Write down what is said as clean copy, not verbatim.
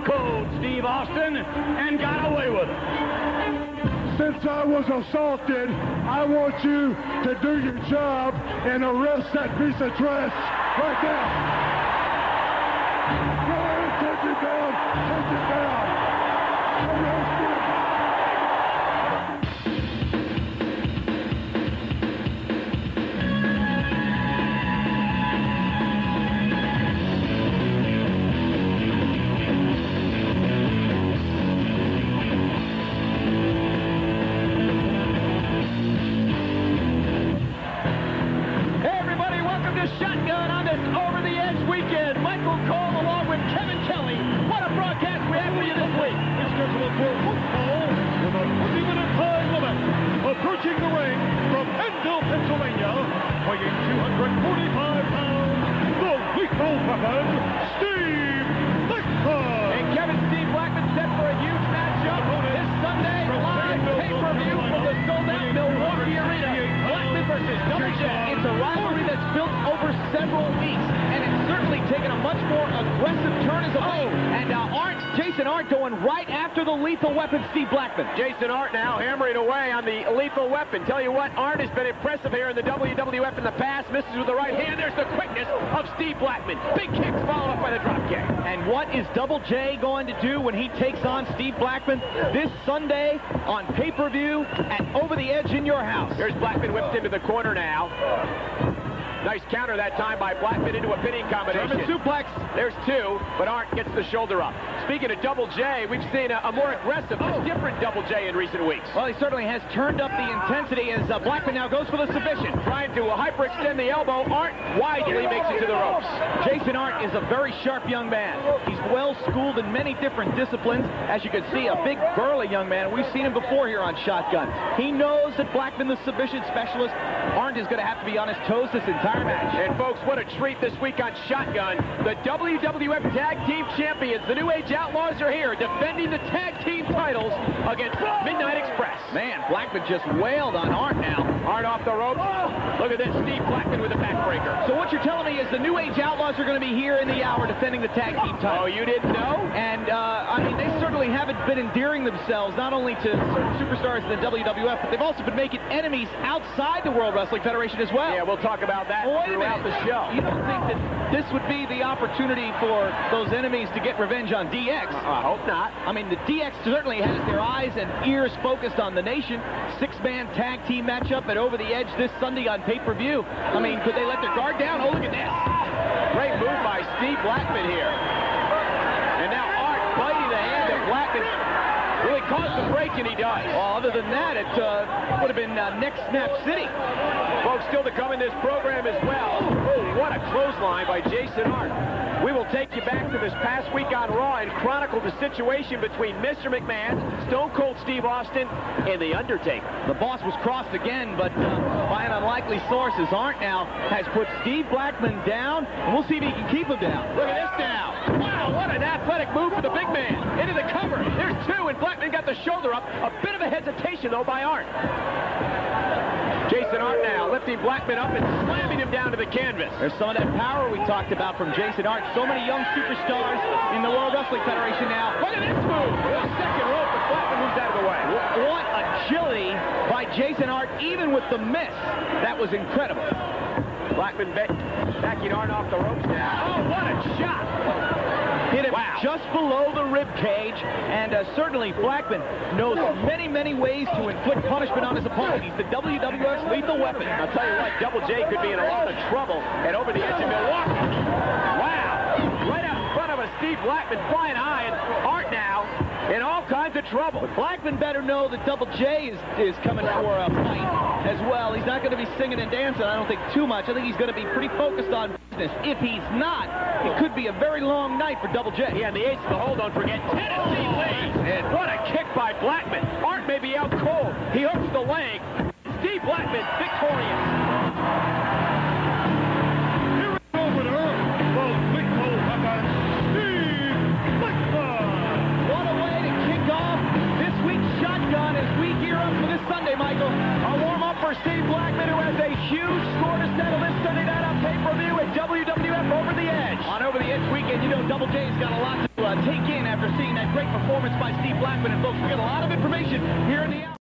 Cold Steve Austin and got away with it. Since I was assaulted, I want you to do your job and arrest that piece of trash right now. Go ahead and take it down. Take it down. Arrest him. Shotgun on this over-the-edge weekend. Michael Cole along with Kevin Kelly. What a broadcast we have for you this week. It's scheduled for one fall with a 20-minute time limit. Approaching the ring from Ahrndt, Pennsylvania, weighing 245 pounds, the lethal weapon, Steve Blackman. And Kevin Steve Blackman set for a huge matchup this Sunday, live pay-per-view from the sold-out Milwaukee Arena. Blackman versus Double J. It's a rivalry that's built over several weeks, and it's certainly taken a much more aggressive turn as of late. And Jason Ahrndt going right after the lethal weapon, Steve Blackman. Jason Ahrndt now hammering away on the lethal weapon. Tell you what, Ahrndt has been impressive here in the WWF in the past. Misses with the right hand. There's the quickness of Steve Blackman. Big kicks followed up by the drop kick. And what is Double J going to do when he takes on Steve Blackman this Sunday on pay-per-view at Over the Edge in your house? Here's Blackman whipped into the corner now. Nice counter that time by Blackman into a pinning combination. German suplex. There's two, but Ahrndt gets the shoulder up. Speaking of Double J, we've seen a more aggressive, a different Double J in recent weeks. Well, he certainly has turned up the intensity as Blackman now goes for the submission. Trying to hyperextend the elbow. Ahrndt wisely makes it to the ropes. Jason Ahrndt is a very sharp young man. He's well schooled in many different disciplines. As you can see, a big, burly young man. We've seen him before here on Shotgun. He knows that Blackman, the submission specialist, Ahrndt is going to have to be on his toes this entire match. And folks, what a treat this week on Shotgun. The WWF Tag Team Champions, the New Age Outlaws, are here defending the tag team titles against Midnight Express. Man, Blackman just wailed on Ahrndt now. Ahrndt off the ropes. Look at this, Steve Blackman with a backbreaker. So what you're telling me is the New Age Outlaws are going to be here in the hour defending the tag team titles. Oh, you didn't know? And, I mean, they certainly haven't been endearing themselves not only to certain superstars in the WWF, but they've also been making enemies outside the World Wrestling Federation as well. Yeah, we'll talk about that throughout the show. You don't think that this would be the opportunity for those enemies to get revenge on DX? I hope not. I mean, the DX certainly has their eyes and ears focused on the nation. Six-man tag team matchup at Over the Edge this Sunday on pay-per-view. I mean, could they let their guard down? Oh, look at this. Great move by Steve Blackman here. And now Ahrndt biting the hand of Blackman. Really caused the break, and he does. Well, other than that, it would have been neck snap city. Folks, still to come in this program as well. Oh, what a clothesline by Jason Ahrndt. We will take you back to this past week on Raw and chronicle the situation between Mr. McMahon, Stone Cold Steve Austin, and The Undertaker. The boss was crossed again, but by an unlikely source, as Ahrndt now has put Steve Blackman down, and we'll see if he can keep him down. Look at this now. Wow, what an athletic move for the big man. Into the cover. There's two, and Blackman got the shoulder up. A bit of a hesitation, though, by Ahrndt. Jason Ahrndt now lifting Blackman up and slamming him down to the canvas. There's some of that power we talked about from Jason Ahrndt. So many young superstars in the World Wrestling Federation now. Look at this move. The second rope, but Blackman moves out of the way. What agility by Jason Ahrndt, even with the miss. That was incredible. Blackman backing Ahrndt off the ropes now. Oh, what a shot. Hit him just below the rib cage, and certainly Blackman knows many, many ways to inflict punishment on his opponent. He's the WWF's lethal weapon. I'll tell you what, Double J could be in a lot of trouble at Over the Edge in Milwaukee. Wow, right out in front of us, Steve Blackman flying high, and Ahrndt now in all kinds of trouble. But Blackman better know that Double J is coming for a fight as well. He's not going to be singing and dancing, I don't think, too much. I think he's going to be pretty focused on business. If he's not, it could be a very long night for Double J. Yeah, and the ace of the hole, don't forget, Tennessee lead. And what a kick by Blackman. Ahrndt may be out cold. He hooks the leg. Steve Blackman victorious. Here we go with Ahrndt, the lethal weapon, Steve Blackman. What a way to kick off this week's Shotgun as we gear up for this Sunday, Michael. A warm-up for Steve Blackman, who has a huge score to settle this Sunday night on pay-per-view at WWF Over the Edge. On Over the Edge weekend, you know Double J's got a lot to take in after seeing that great performance by Steve Blackman. And folks, we got a lot of information here in the hour.